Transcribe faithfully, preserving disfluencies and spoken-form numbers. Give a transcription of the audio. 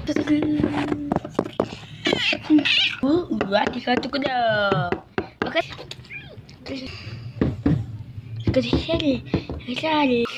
Oh, hati satu kena. Okey. Okey, sari. Sari.